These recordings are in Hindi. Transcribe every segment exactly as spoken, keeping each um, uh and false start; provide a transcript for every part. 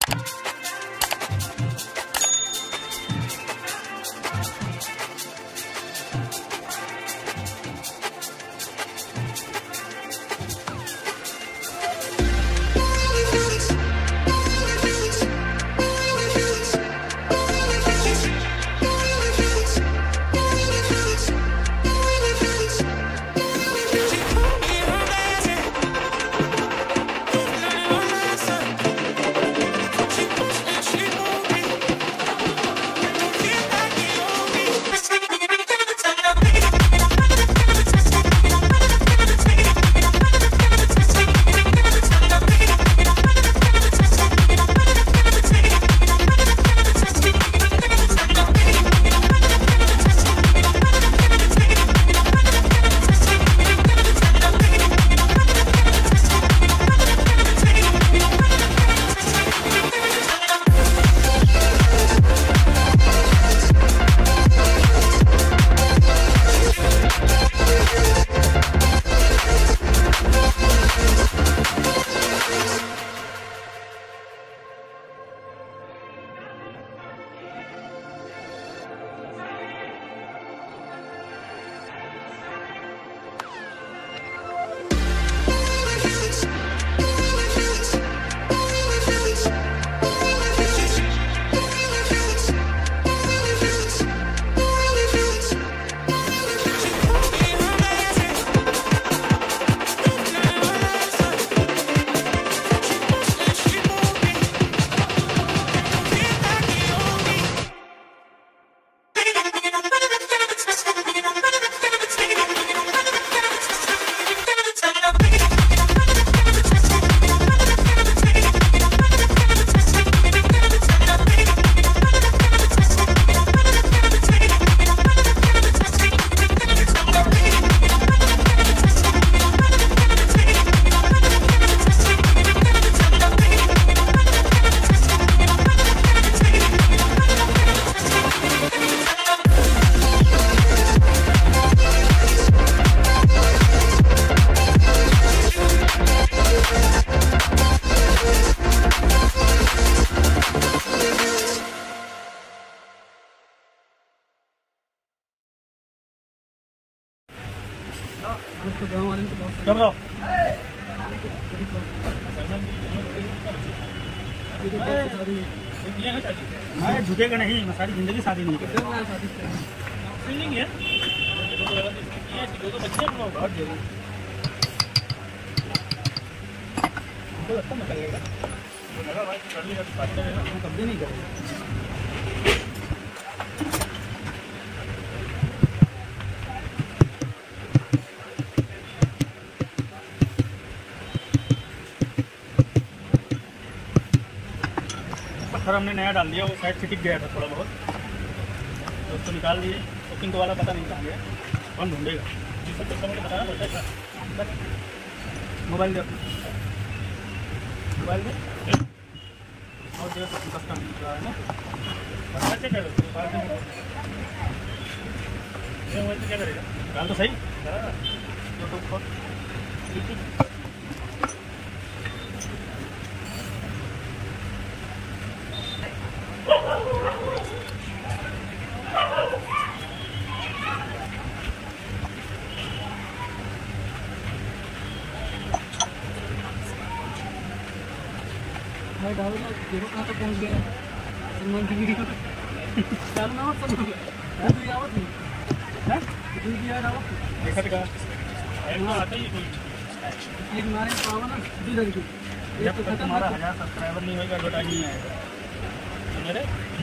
मैं झुकेगा नहीं, मैं सारी जिंदगी शादी नहीं करता। फीलिंग है दो दो बच्चे बहुत जरूरी लगता है निकलेगा भाई कर लेगा कभी नहीं करेगा। पत्थर हमने नया डाल दिया, वो साइड से टिक गया था थोड़ा बहुत, तो उसको निकाल दिए। बुकिंग वाला पता नहीं कहाँ गया, कौन ढूंढेगा। बताना पड़ता है। मोबाइल दे, मोबाइल दे और देर तक कस्टम रहा है ना, अच्छा क्या क्या करेगा, डाल तो सही यूट्यूब पर। डालो ना, देखो कहाँ तक पहुँच गया सलमान की वीडियो। डालो ना मत सलमान की आवत नहीं है, दूसरी याद आवत देखा था ऐसा आता ही कोई एक मारे पावा ना दूसरी की। जब तक तुम्हारा हजार सब्सक्राइबर नहीं होगा एडवर्टाइज नहीं आएगा मेरे।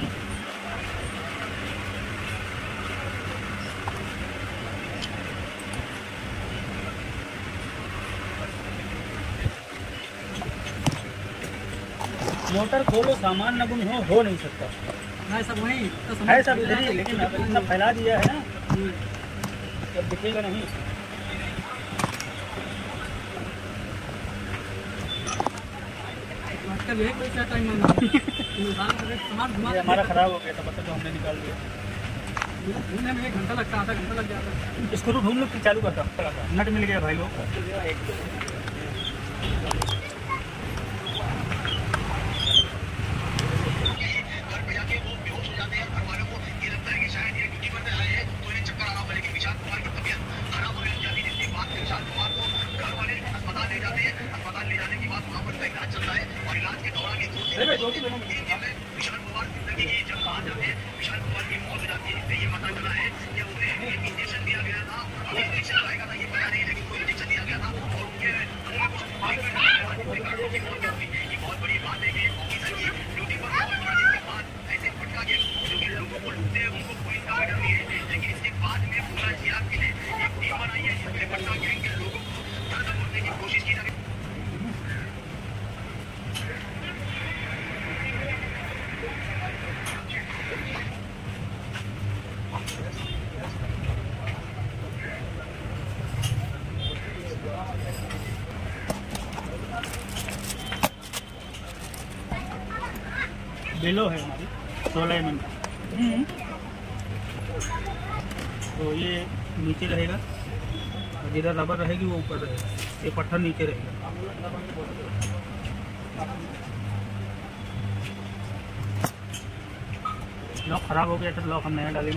मोटर खोलो सामान न गुम हो हो नहीं सकता है सब वही तो है सब इधर ही, लेकिन अब इतना फैला दिया है ना जब दिखेगा नहीं। हमारा खराब हो गया था, मतलब तो हमने निकाल दिया। घूमने में एक घंटा लगता, आधा घंटा लग जाता। इसको तो ढूंढ लो फिर चालू करता, नट मिल गया भाई लोग। अरे भाई रोटी बना बेलो है हमारी सोलह एम एम का। तो ये नीचे रहेगा और जिधर रबर रहेगी वो ऊपर रहेगा, ये पत्थर नीचे रहेगा। लॉक खराब हो गया तो लॉक हम नया डालेंगे।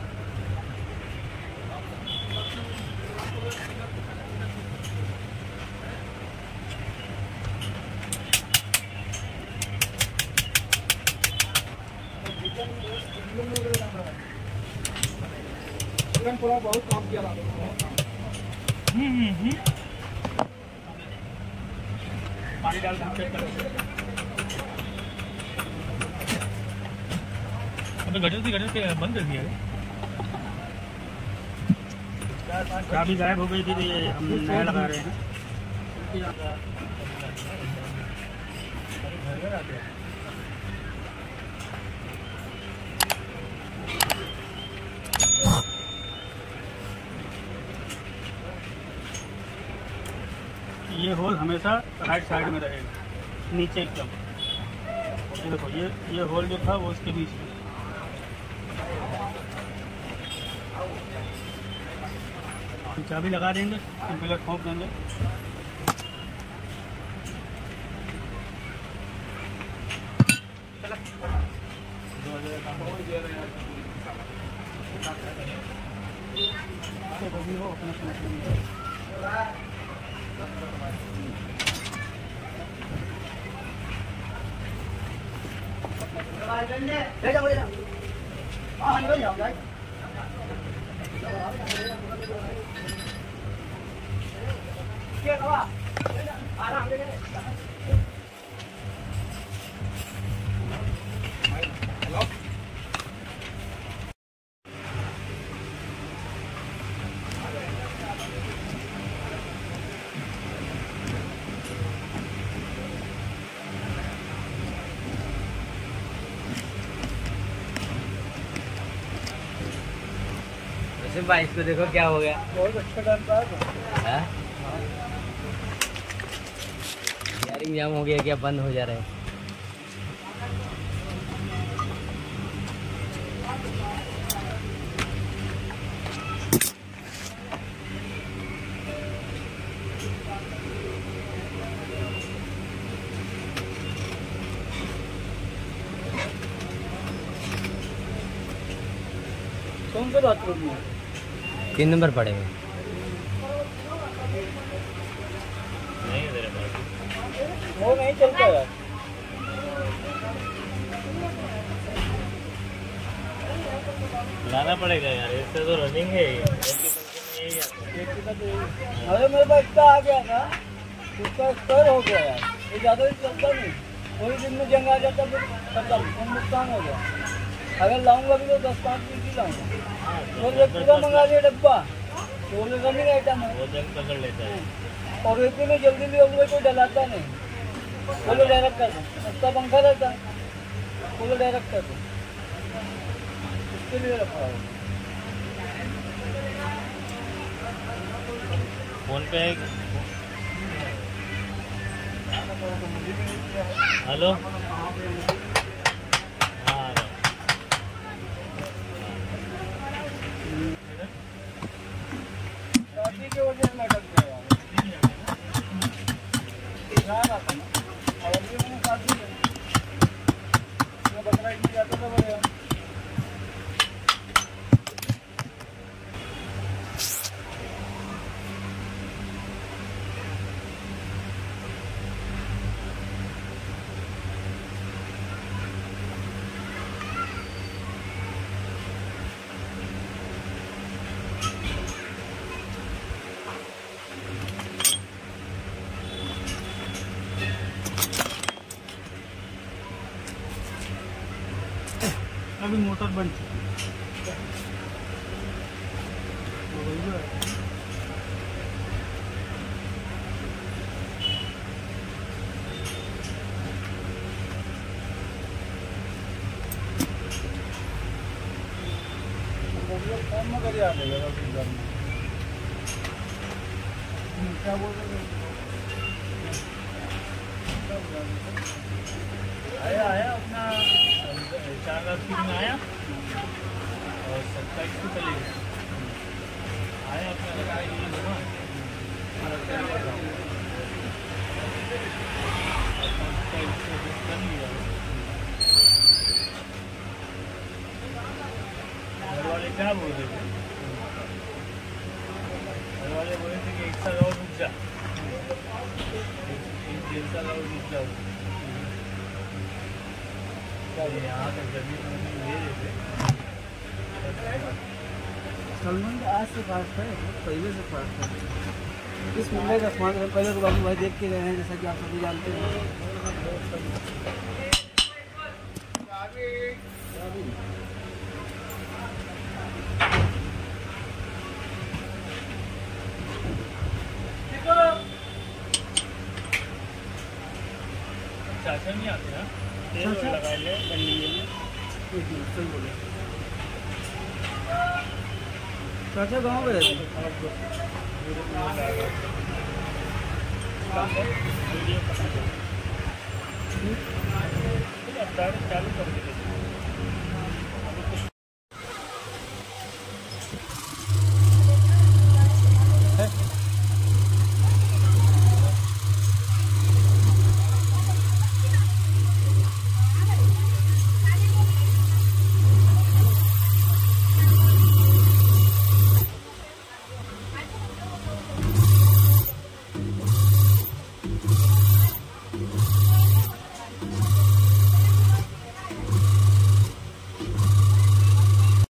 बहुत काम किया पानी डाल के चेक करो। अबे गटर से गटर से बंद कर दिया है। चाबी गायब हो गई थी तो ये हम नया लगा रहे हैं। ये होल हमेशा राइट साइड में रहेगा, नीचे एकदम। ये देखो ये ये होल जो था वो उसके बीच में। चाबी लगा देंगे, इंपीलर ठोक देंगे। để cho đi nào. Ờ, anh có nhầm đấy. Kia các bạn. À, làm đi. Hello. भाई इसको देखो क्या हो गया। बहुत अच्छा डालता है। गियरिंग जाम हो गया क्या, बंद हो जा रहा है। कौन सा बाथरूम है? तीन नंबर पड़ेगा। नहीं दे रहे वो नहीं चलता यार। लाना पड़ेगा यार, इससे तो रनिंग है ये। अरे मेरे पास इतना आ गया था, उसका स्टोर हो गया यार। ये ज़्यादा भी चलता नहीं, वही दिन में जंग आ जाता फिर खत्म, फिर नुकसान हो गया। अगर लाऊंगा भी तो दस पाँच पीस ही लाऊंगा। वो जब पूरा मंगा लिया डब्बा, तो वो रनिंग आइटम है, वो जंग पकड़ लेता है। और इतने में जल्दी भी होगा कोई डलाता नहीं। बोलो डायरेक्ट कर दो, उसका पंखा रहता है, बोलो डायरेक्ट कर दो, इसके लिए रखा है। फोन पे है। हेलो, हाँ शादी की वजह से लटक गया यार। जा रहा था ना, और अभी मैंने शादी की, मैं बकरा ईद जाता था बढ़िया। का भी मोटर बन चुका है। काम में कर आ जाएगा क्या बोल रहे आया आया अपना चार लाख की में आया और सत्ताईस को चले गए आया अपना लगा ये होगा घर वाले क्या बोल रहे थे घर वाले बोल रहे थे कि एक साल और रुक जा एक डेढ़ साल और रुक जाओ यहाँ तक जमीन ले रहे थे सलमान आज से फास्ट है पहले से फास्ट है इस मुंबई का स्मार्ट है पहले तो बाबू भाई देख के गए हैं जैसा कि आप सभी जानते हैं चाचा नहीं आते ना तेल चाचा? लगा ले बंडी में सही बोले चाचा गाँव में रहते हैं वीडियो चालू कर देते